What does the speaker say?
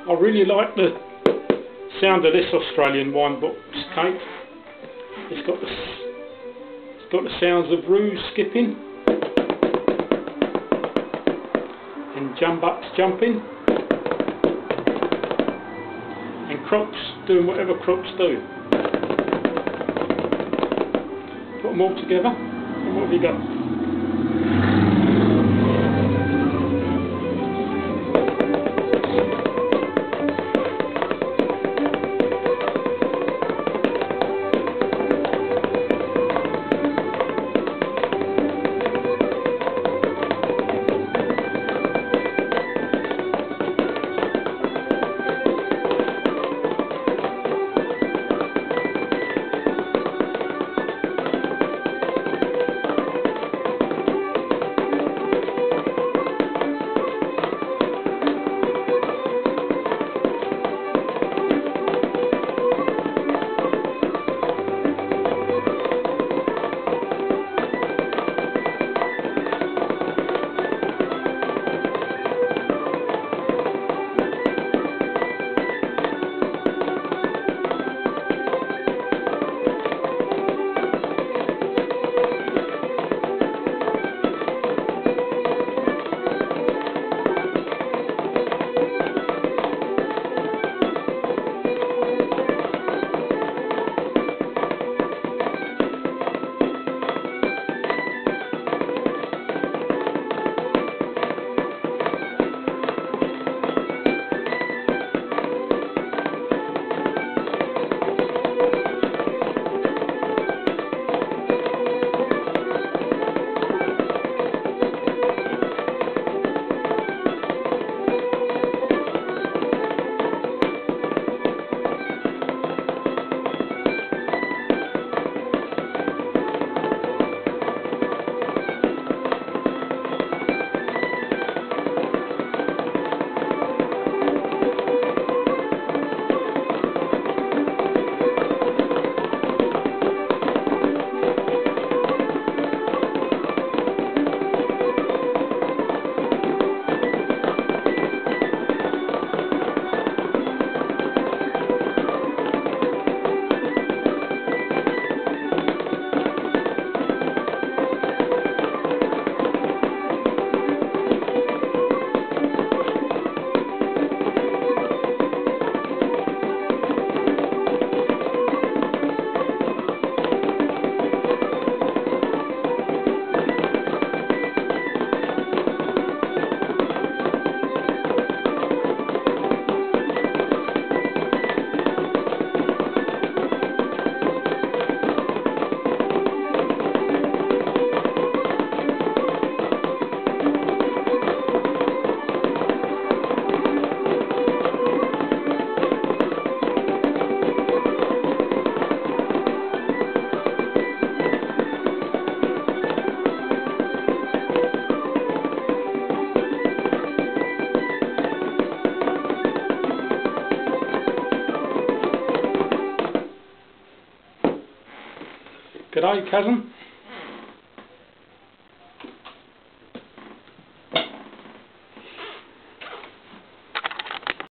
I really like the sound of this Australian wine box cake. It's got the sounds of roos skipping and jumbucks jumping and crooks doing whatever crooks do. Put them all together and what have you got? G'day cousin.